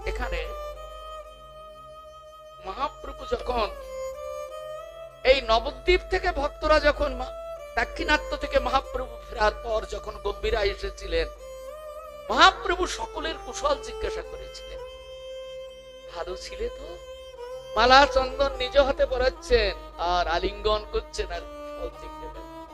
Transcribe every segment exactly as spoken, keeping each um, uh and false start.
এখানে মহাপ্রভু যখন এই নবদ্বীপ থেকে ভক্তরা যখন দাক্ষিণাত্য থেকে মহাপ্রভু ফেরার পর যখন গম্ভীরা এসেছিলেন, মহাপ্রভু সকলের কুশল জিজ্ঞাসা করেছিলেন। ভালো ছিলে তো? মালা চন্দন নিজ হাতে পরাচ্ছেন আর আলিঙ্গন করছেন আর কুশল জিজ্ঞাসা করছেন।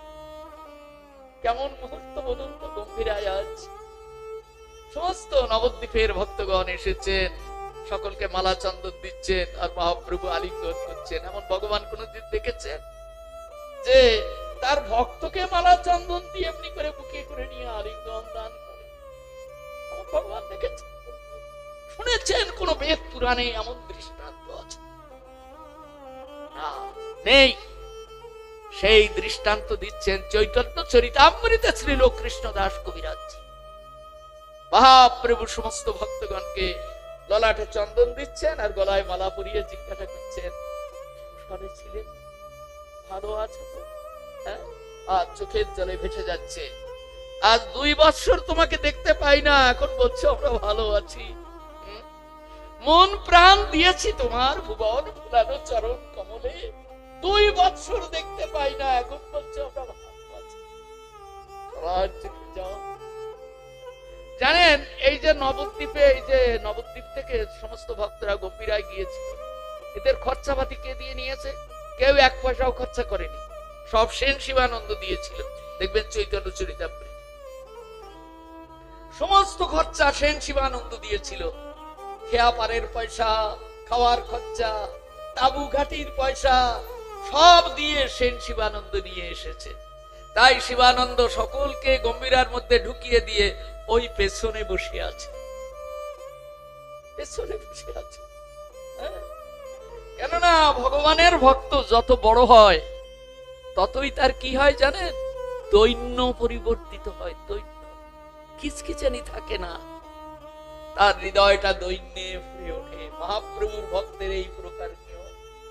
কেমন মুহূর্ত বলুন তো গম্ভীরায় আজ। সমস্ত নবদ্বীপের ভক্তগণ এসেছেন, সকলকে মালা চন্দন দিচ্ছেন আর মহাপ্রভু আলিঙ্গন করছেন। এমন ভগবান কোনদিন দেখেছেন যে তার ভক্তকে মালা চন্দন দিয়ে এমনি করে বুকে করে নিয়ে আলিঙ্গন দান করে? এমন ভগবান দেখেছেন? শুনেছেন কোন বেদ পুরাণে এমন দৃষ্টান্ত আছে? না, নেই। সেই দৃষ্টান্ত দিচ্ছেন চৈতন্য চরিতামৃতে শ্রীল কৃষ্ণ দাস কবিরাজ। মহাপ্রভু সমস্ত ভক্তগণকে ললাটে চন্দন দিচ্ছেন আর গলায় মালা পরিয়ে জিজ্ঞাসা করছেন, কুশলে ছিলেন? ভালো আছো তো? হ্যাঁ? আর চোখের জলে ভেসে যাচ্ছে, আজ দুই বৎসর তোমাকে দেখতে পাই না, এখন বলছো আমরা ভালো আছি। মন প্রাণ দিয়েছি তোমার ভুবন ফুলানো চরণ কমলে, দুই বৎসর দেখতে পাই না, এখন বলছো আমরা ভালো আছি। যাও। জানেন এই যে নবদ্বীপে, এই যে নবদ্বীপ থেকে সমস্ত ভক্তরা গম্ভীরায় গিয়েছিল, এদের খরচাপাতি কে দিয়ে নিয়েছে? কেউ এক পয়সাও খরচা করেনি, সব সেন শিবানন্দ দিয়েছিল। দেখবেন চৈতন্য চরিতামৃতে সমস্ত খরচা সেন শিবানন্দ দিয়েছিল। খেয়া পারের পয়সা, খাওয়ার খরচা, তাবু ঘাটির পয়সা সব দিয়ে সেন শিবানন্দ নিয়ে এসেছে। তাই শিবানন্দ সকলকে গম্ভীরার মধ্যে ঢুকিয়ে দিয়ে ওই পেছনে বসে আছে, পেছনে বসে আছে। কেননা ভগবানের ভক্ত যত বড় হয় ততই তার কি হয় জানেন? দৈন্য পরিবর্তিত হয়। দৈন্য খিচখিচানি থাকে না, তার হৃদয়টা দৈন্যে ভরে ওঠে। মহাপ্রভুর ভক্তের এই প্রকার নিয়ম,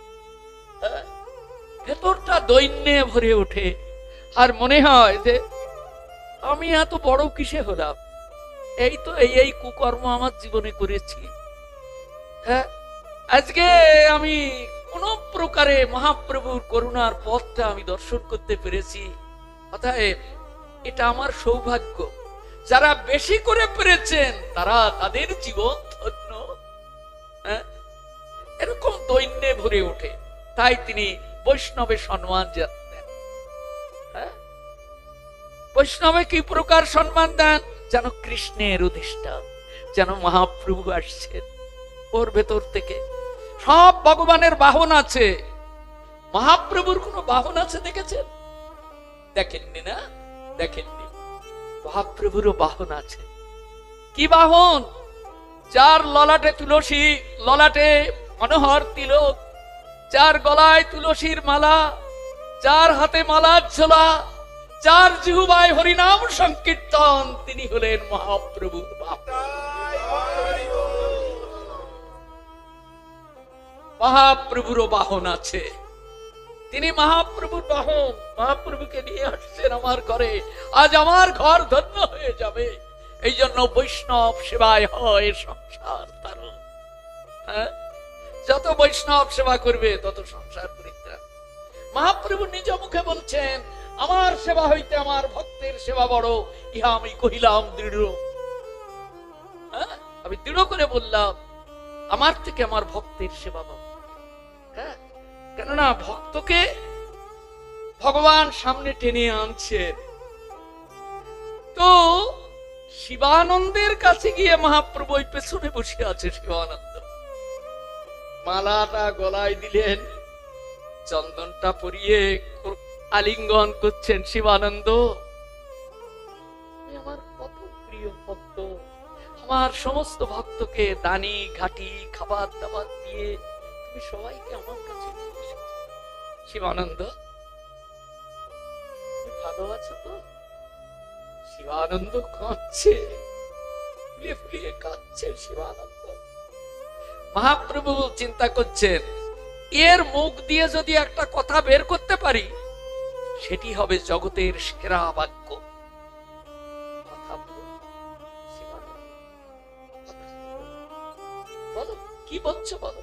ভেতরটা দৈন্যে ভরে ওঠে আর মনে হয় যে আমি এত বড় কিসে হলাম, এই তো এই এই কুকর্ম আমার জীবনে করেছি। হ্যাঁ, আজকে আমি কোন প্রকারে মহাপ্রভুর করুণার পথটা আমি দর্শন করতে পেরেছি, অতএব এটা আমার সৌভাগ্য। যারা বেশি করে পেরেছেন তারা তাদের জীবন ধন্য। হ্যাঁ, এরকম দৈন্যে ভরে ওঠে। তাই তিনি বৈষ্ণবের সম্মান দেন। হ্যাঁ, বৈষ্ণবে কি প্রকার সম্মান দেন? যেন কৃষ্ণের অধিষ্ঠান, যেন মহাপ্রভু আসছেন ওর ভেতর থেকে। সব ভগবানের বাহন আছে, মহাপ্রভুর কোন বাহন আছে দেখেছেন? দেখেননি না? দেখেননি। মহাপ্রভুরও বাহন আছে। কি বাহন? যার ললাটে তুলসী, ললাটে মনোহর তিলক, যার গলায় তুলসীর মালা, যার হাতে মালার ঝোলা, যার জিহ্বায় হরিনাম সংকীর্তন, তিনি হলেন মহাপ্রভুর বাহন। মহাপ্রভুরও বাহন আছে, তিনি মহাপ্রভুর বাহন। মহাপ্রভুকে নিয়ে আসছেন আমার ঘরে, আজ আমার ঘর ধন্য হয়ে যাবে। এই জন্য বৈষ্ণব সেবায় হয় সংসার তারণ। হ্যাঁ, যত বৈষ্ণব সেবা করবে তত সংসার পরিত্রাণ। মহাপ্রভু নিজ মুখে বলছেন, আমার সেবা হইতে আমার ভক্তের সেবা বড়, ইহা আমি কহিলাম দৃঢ়। হ্যাঁ, আমি দৃঢ় করে বললাম আমার থেকে আমার ভক্তের সেবা বড়। হ্যাঁ, কেননা ভক্তকে ভগবান সামনে টেনে আনছেন। তো শিবানন্দের কাছে গিয়ে মহাপ্রভু ওই পেছনে বসে আছে। শিবানন্দ মালাটা গলায় দিলেন, চন্দনটা পরিয়ে আলিঙ্গন করছেন। শিবানন্দ আমার কত প্রিয় ভক্ত, আমার সমস্ত ভক্তকে দানি ঘাটি খাবার দাবার দিয়ে তুমি সবাইকে আমার কাছে নিয়ে এসেছো। শিবানন্দ তুমি ভালো আছো তো? শিবানন্দ কাঁদছে, ফুলিয়ে ফুলিয়ে কাঁদছে শিবানন্দ। মহাপ্রভু চিন্তা করছেন, এর মুখ দিয়ে যদি একটা কথা বের করতে পারি সেটি হবে জগতের সেরা বাক্য। বলো কি বলছো বলো।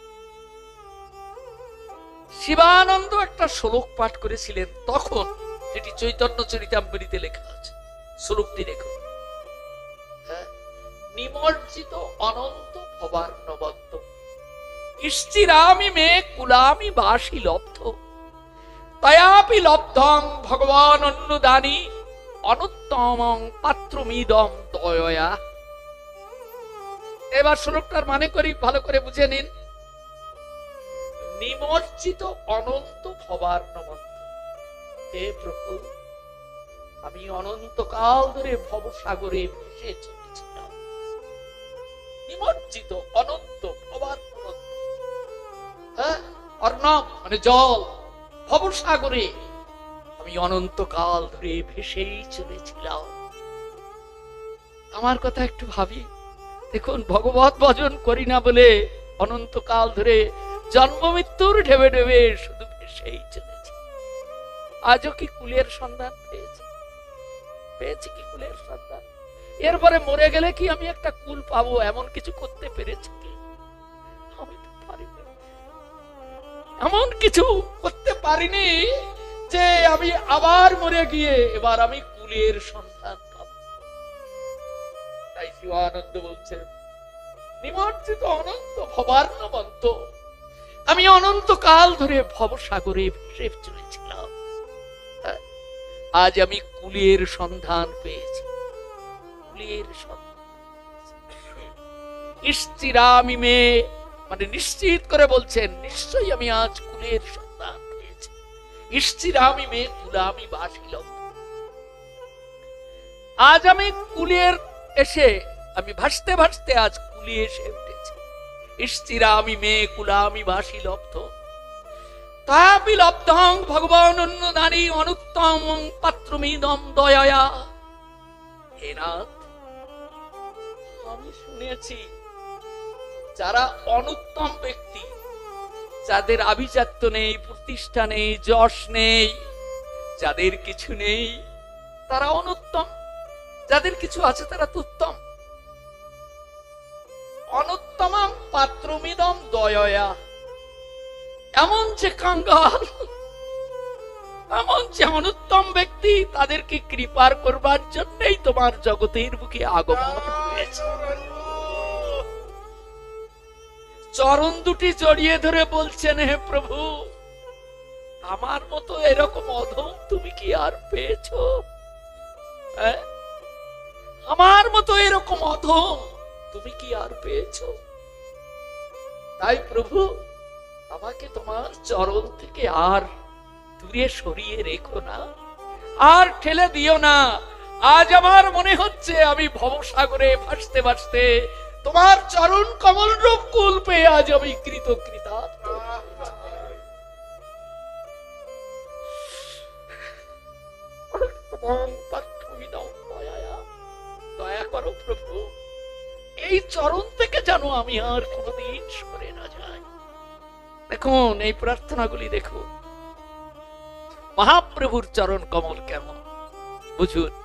শিবানন্দ একটা শ্লোক পাঠ করেছিলেন তখন, যেটি চৈতন্য চরিতামৃতে লেখা আছে। শ্লোকটি দেখো, হ্যাঁ, নিমজ্জিত অনন্ত ভবার্ণবন্ত ইষ্টিরামি মে কুলামি বাসি লব্ধ তয়াপি লব্ধং ভগবান অন্নদানি অনুত্তমং পাত্রমিদম দয়া। এবার শ্লোকটার মানে করি, ভালো করে বুঝে নিন। নিমজ্জিত অনন্ত ভবার্ণবন্ত, হে প্রভু, আমি অনন্তকাল ধরে ভবসাগরে ভেসে চলেছিলাম। নিমজ্জিত অনন্ত ভবার্ণবন্ত, হ্যাঁ, অর্ণব মানে জল, ভবসাগরে আমি অনন্তকাল ধরে ভেসেই চলেছিলাম। আমার কথা একটু ভাবি, দেখুন, ভগবত ভজন করি না বলে অনন্তকাল ধরে জন্ম মৃত্যুর ঢেবে ঢেবে শুধু ভেসেই চলেছে। আজও কি কুলের সন্ধান পেয়েছি? পেয়েছি কি কুলের সন্ধান? এরপরে মরে গেলে কি আমি একটা কুল পাবো এমন কিছু করতে পেরেছি কি? আমি তো পারিনি, এমন কিছু করতে পারিনি যে আমি আবার মরে গিয়ে এবার আমি কুলের সন্ধান পাবো। তাই শিবানন্দ বলছেন, নিমজ্জিত অনন্ত ভবার্ণবন্ত, আমি অনন্তকাল ধরে ভবসাগরে ভেসে চলেছিলাম। আজ আমি কুলের সন্ধান পেয়েছি, কুলের সন্ধান। ইষ্টিরামি মে মানে নিশ্চিত করে বলছেন, নিশ্চয়ই আমি আজ কুলের সন্ধান পেয়েছি। ইষ্টিরামি মে কুলামি বাসিলাম, আজ আমি কুলের এসে আমি ভাসতে ভাসতে আজ কুলে এসে উঠেছি। ইষ্টিরামি মে কুলামি বাসি লব্ধ তাপি লব্ধং ভগবান অন্নদানি অনুত্তমং পাত্রমিদম দয়া। হে নাথ, আমি শুনেছি যারা অনুত্তম ব্যক্তি, যাদের আভিজাত্য নেই, প্রতিষ্ঠা নেই, যশ নেই, যাদের কিছু নেই, তারা অনুত্তম। যাদের কিছু আছে তারা তো উত্তম। অনুত্তমং পাত্রমিদম দয়া, এমন যে কাঙ্গাল, এমন যে অনুত্তম ব্যক্তি, তাদেরকে কৃপার করবার জন্যই তোমার জগতের বুকে আগমন হয়েছে। চরণ দুটি জড়িয়ে ধরে বলছেন, হে প্রভু, আমার মতো এরকম অধম তুমি কি আর পেয়েছো? আমার মতো এরকম অধম তুমি কি আর পেয়েছো? তাই প্রভু, আমাকে তোমার চরণ থেকে আর দূরে সরিয়ে রেখো না, আর ঠেলে দিও না। আজ আমার মনে হচ্ছে আমি ভবসাগরে ভাসতে ভাসতে তোমার চরণ কমল রূপ কুল পেয়ে আজ আমি কৃতকৃতার্থ। দয়া করো প্রভু, এই চরণ থেকে যেন আমি আর কোনদিন সরে না যাই। দেখুন এই প্রার্থনাগুলি দেখুন, মহাপ্রভুর চরণ কমল কেমন বুঝুন।